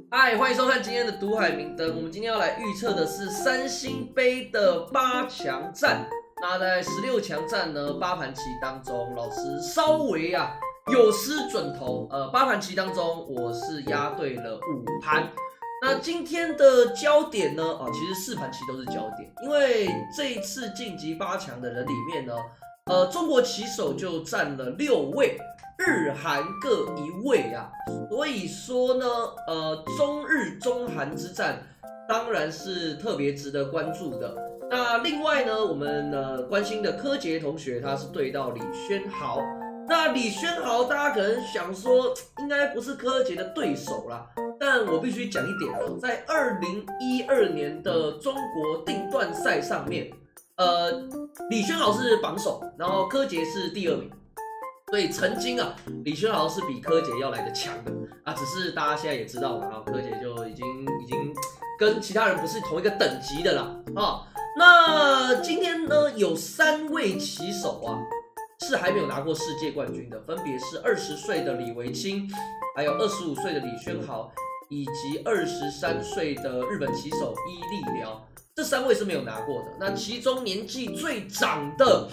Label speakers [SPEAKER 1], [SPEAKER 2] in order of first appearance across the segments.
[SPEAKER 1] 嗨，欢迎收看今天的赌海明灯。我们今天要来预测的是三星杯的8强战。那在16强战呢，8盘棋当中，老师稍微有失准头。8盘棋当中，我是押对了5盘。那今天的焦点呢，其实4盘棋都是焦点，因为这一次晋级8强的人里面呢，中国棋手就占了6位。日韩各1位所以说呢，中日中韩之战当然是特别值得关注的。那另外呢，我们关心的柯洁同学，他是对到李轩豪。那李轩豪，大家可能想说，应该不是柯洁的对手啦。但我必须讲一点在2012年的中国定段赛上面，李轩豪是榜首，然后柯洁是第2名。所以曾经李轩豪是比柯洁要来的强的只是大家现在也知道了柯洁就已经跟其他人不是同一个等级的啦那今天呢，有3位棋手是还没有拿过世界冠军的，分别是20岁的李维清，还有25岁的李轩豪，以及23岁的日本棋手伊利辽。这3位是没有拿过的。那其中年纪最长的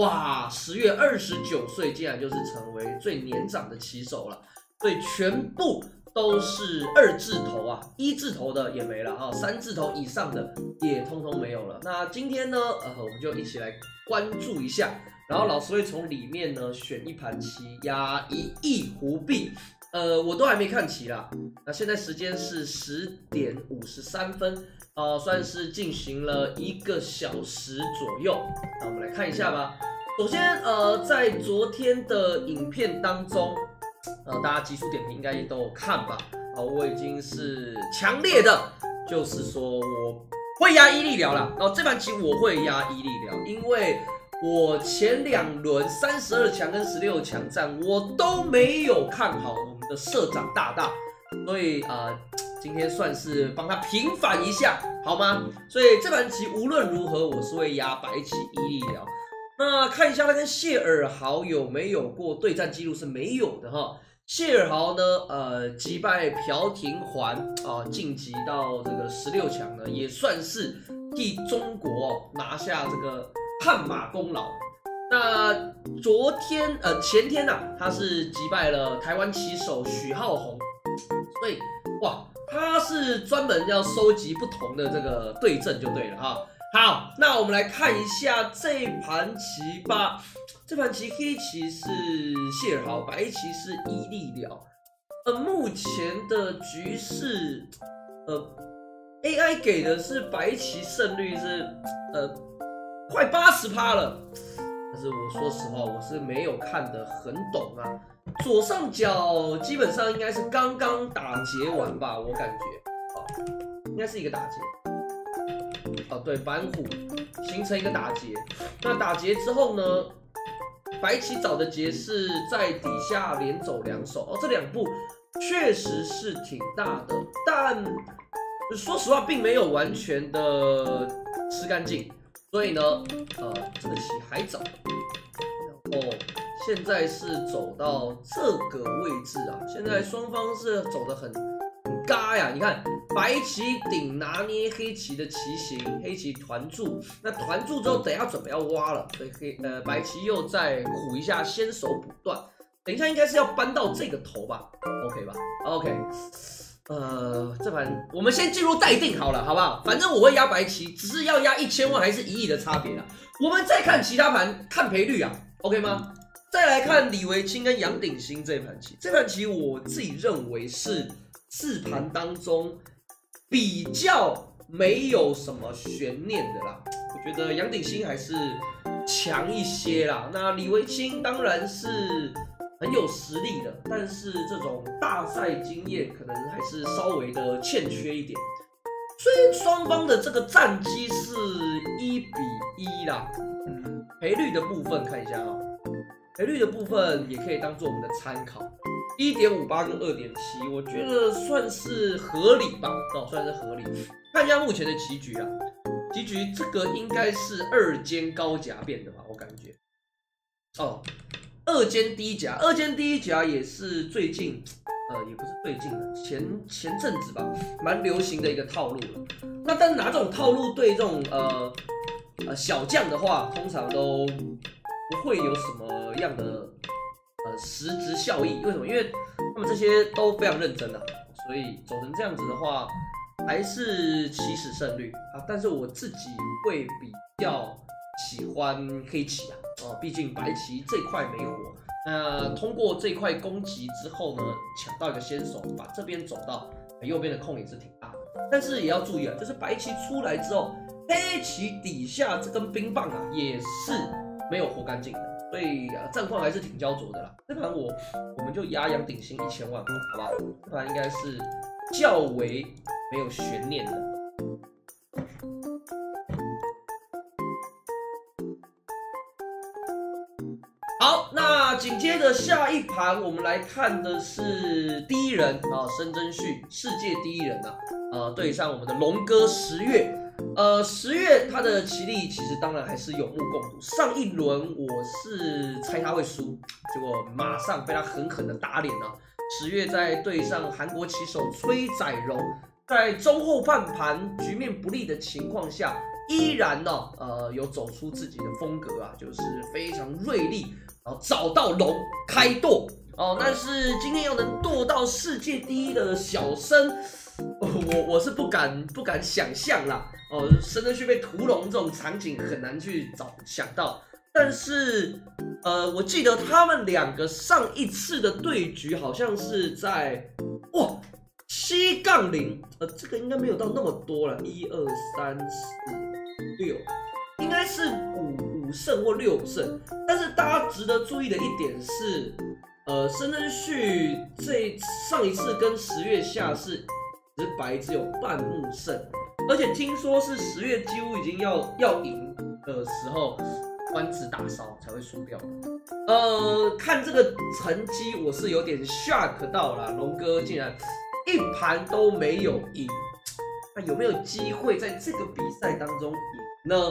[SPEAKER 1] 10月29岁竟然就是成为最年长的棋手了，所以全部都是2字头1字头的也没了3字头以上的也通通没有了。那今天呢，我们就一起来关注一下，然后老师会从里面呢选一盘棋押1亿胡币。我都还没看棋啦。那现在时间是10点53分，算是进行了1个小时左右。那我们来看一下吧。首先，在昨天的影片当中，大家极速点评应该也都有看吧？我已经是强烈的，就是说我会押伊利辽啦。然后这盘棋我会押伊利辽，因为我前2轮32强跟16强战我都没有看好我们的社长大大，所以今天算是帮他平反一下，好吗？所以这盘棋无论如何我是会押白棋伊利辽。那看一下他跟谢尔豪有没有过对战记录，是没有的谢尔豪呢，击败朴廷桓晋级到这个16强呢，也算是替中国拿下这个汗马功劳。那前天他是击败了台湾棋手许浩宏，所以他是专门要收集不同的这个对阵就对了好，那我们来看一下这盘棋吧。这盘棋黑棋是谢尔豪，白棋是伊利辽。目前的局势，AI 给的是白棋胜率是快80%了，但是我说实话，我是没有看得很懂左上角基本上应该是刚刚打劫完吧，我感觉应该是一个打劫。对，板虎形成一个打劫。那打劫之后呢，白棋找的劫是在底下连走2手这2步确实是挺大的，但说实话并没有完全的吃干净，所以呢，这个棋还早。然后现在是走到这个位置现在双方是走得很嘎呀，你看白棋顶拿捏黑棋的棋形，黑棋团住，那团住之后等一下准备要挖了，所以白棋又再唬一下先手补断，等一下应该是要搬到这个头吧 ，OK 吧 ？OK， 这盘我们先进入待定好了，好不好？反正我会压白棋，只是要压1000万还是1亿的差别啦。我们再看其他盘，看赔率，OK 吗？再来看李维清跟杨鼎新这盘棋，这盘棋我自己认为是4盘当中比较没有什么悬念的啦。我觉得杨鼎新还是强一些啦。那李维清当然是很有实力的，但是这种大赛经验可能还是稍微的欠缺一点。所以双方的这个战绩是1比1啦。赔率的部分看一下赔率的部分也可以当做我们的参考。1.58跟2.7，我觉得算是合理吧，算是合理。看一下目前的棋局棋局这个应该是2间高夹变的吧，我感觉。2间低夹，2间低夹也是最近也不是最近的，前阵子吧，蛮流行的一个套路了。那但是拿这种套路对这种小将的话，通常都不会有什么样的实质效益。为什么？因为他们这些都非常认真啊，所以走成这样子的话，还是起死胜率啊。但是我自己会比较喜欢黑棋啊，毕竟白棋这块没火。那通过这块攻击之后呢，抢到一个先手，把这边走到右边的空也是挺大的。但是也要注意啊，就是白棋出来之后，黑棋底下这根冰棒啊也是没有活干净的，所以战况还是挺焦灼的啦。这盘我们就压杨鼎新1000万，好吧？这盘应该是较为没有悬念的。好，那紧接着下一盘，我们来看的是第一人啊，申真旭，世界第一人啊，对上我们的龙哥10月。10月他的棋力其实当然还是有目共睹。上一轮我是猜他会输，结果马上被他狠狠的打脸了。10月在对上韩国棋手崔载荣，在中后半盘局面不利的情况下，依然呢有走出自己的风格啊，就是非常锐利。然后找到龙开剁哦，但是今天要能剁到世界第一的小生，我是不敢想象啦哦，申真旭被屠龙这种场景很难去想到。但是我记得他们两个上一次的对局好像是在7-0，这个应该没有到那么多了，1、2、3、4、6，应该是5胜或6胜。但是大家值得注意的一点是，申真旭上一次跟10月下是直白只有半目胜，而且听说是10月几乎已经要赢的时候，官子打烧才会输掉的。看这个成绩，我是有点 shock 到了，龙哥竟然一盘都没有赢，那有没有机会在这个比赛当中赢呢？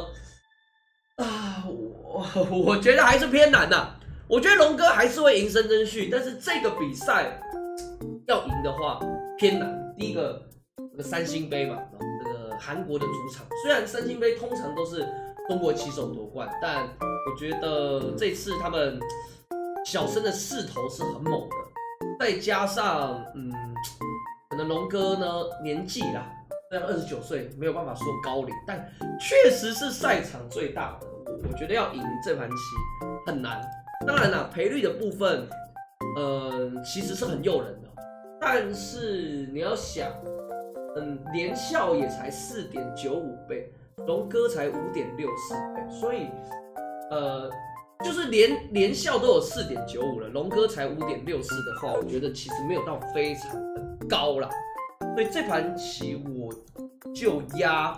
[SPEAKER 1] 我觉得还是偏难呐。我觉得龙哥还是会赢申真旭，但是这个比赛要赢的话偏难。第一个，这个三星杯嘛，这个韩国的主场，虽然三星杯通常都是中国棋手夺冠，但我觉得这次他们小生的势头是很猛的，再加上可能龙哥呢年纪啦，虽然29岁，没有办法说高龄，但确实是赛场最大的。我觉得要赢这盘棋很难。当然啦，赔率的部分，其实是很诱人的，但是你要想，连效也才4.95倍，龙哥才5.64倍，所以就是连效都有4.95了，龙哥才5.64的话，我觉得其实没有到非常的高啦。所以这盘棋我就压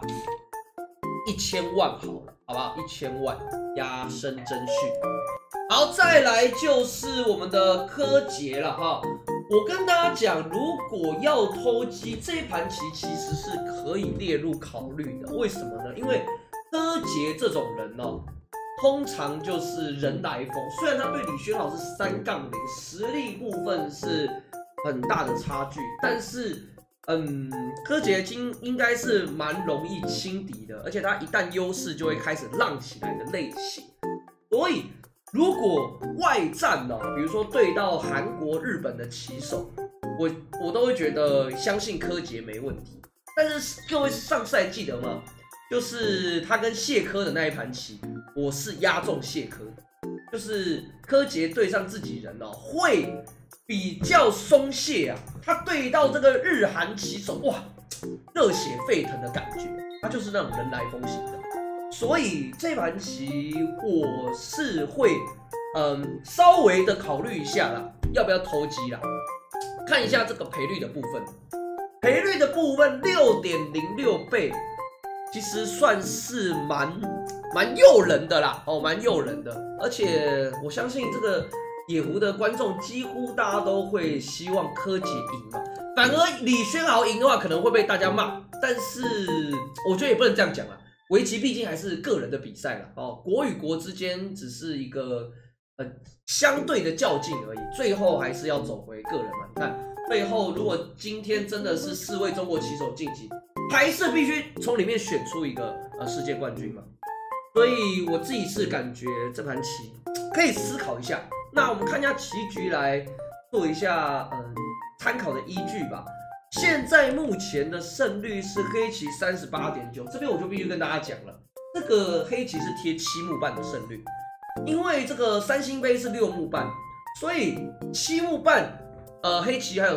[SPEAKER 1] 1000万好了，好不好？1000万压申真旭。好，再来就是我们的柯洁了哈。我跟大家讲，如果要偷鸡，这盘棋其实是可以列入考虑的。为什么呢？因为柯洁这种人哦，通常就是人来疯。虽然他对李轩老是3-0，实力部分是很大的差距，但是柯洁应该是蛮容易轻敌的，而且他一旦优势就会开始浪起来的类型。所以如果外战呢，比如说对到韩国、日本的棋手，我都会觉得相信柯洁没问题。但是各位上赛记得吗？就是他跟谢科的那一盘棋，我是压中谢科，就是柯洁对上自己人哦，会比较松懈啊。他对到这个日韩棋手，哇，热血沸腾的感觉，他就是那种人来疯型的。所以这盘棋我是会稍微的考虑一下啦，要不要投机啦？看一下这个赔率的部分，赔率的部分6.06倍，其实算是蛮诱人的啦，蛮诱人的。而且我相信这个野狐的观众几乎大家都会希望柯洁赢嘛，反而李轩豪赢的话可能会被大家骂，但是我觉得也不能这样讲啦。围棋毕竟还是个人的比赛啦，国与国之间只是一个相对的较劲而已，最后还是要走回个人嘛。你看最后如果今天真的是4位中国棋手晋级，还是必须从里面选出一个世界冠军嘛。所以我自己是感觉这盘棋可以思考一下。那我们看一下棋局来做一下参考的依据吧。现在目前的胜率是黑棋38.9，这边我就必须跟大家讲了，这个黑棋是贴7目半的胜率，因为这个三星杯是6目半，所以7目半，黑棋还有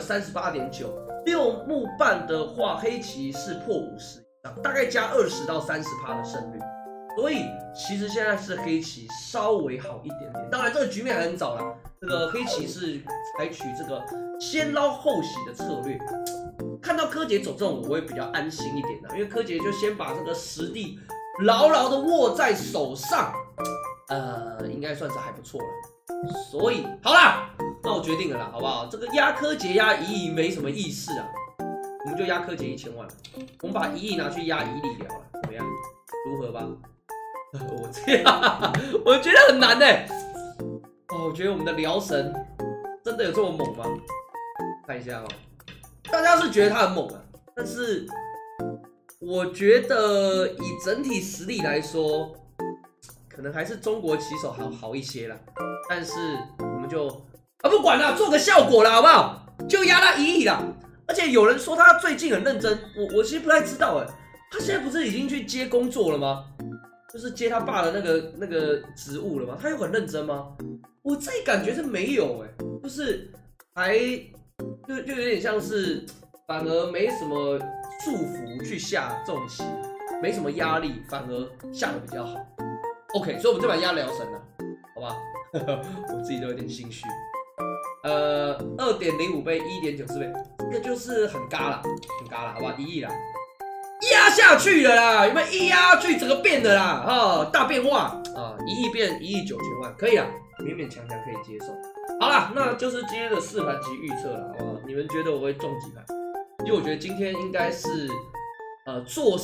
[SPEAKER 1] 38.9，6目半的话，黑棋是破50以上，大概加20到30%的胜率，所以其实现在是黑棋稍微好一点点。当然，这个局面还很早啦，这个黑棋是采取这个先捞后洗的策略。看到柯洁走这种，我会比较安心一点的，因为柯洁就先把这个实地牢牢的握在手上，应该算是还不错了。所以好啦，那我决定了啦，好不好？这个压柯洁压1亿没什么意思啊，我们就压柯洁1000万，我们把1亿拿去压1粒聊了，怎么样？如何吧？我这样，我觉得很难欸。我觉得我们的聊神真的有这么猛吗？看一下哦。大家是觉得他很猛啊，但是我觉得以整体实力来说，可能还是中国棋手好一些啦。但是我们就不管了，做个效果啦，好不好？就压他1亿啦。而且有人说他最近很认真，我其实不太知道他现在不是已经去接工作了吗？就是接他爸的那个职务了吗？他有很认真吗？我自己感觉是没有就是还。就有点像是，反而没什么束缚去下这种棋，没什么压力，反而下的比较好。OK， 所以我们这盘压聊神了，好吧？我自己都有点心虚。2.05倍，1.94倍，这个就是很嘎啦，很嘎啦，好吧？1亿啦，压下去了啦，有没有一压下去整个变的啦？大变化啊，1亿变1亿9000万，可以啦，勉勉强强可以接受。好啦，那就是今天的4盘棋预测了，好不好？你们觉得我会中几盘？因为我觉得今天应该是坐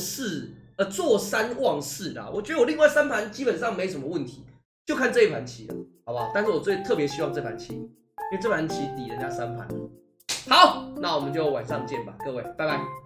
[SPEAKER 1] 3望4啦。我觉得我另外3盘基本上没什么问题，就看这一盘棋了，好不好？但是我特别希望这盘棋，因为这盘棋抵人家3盘。好，那我们就晚上见吧，各位，拜拜。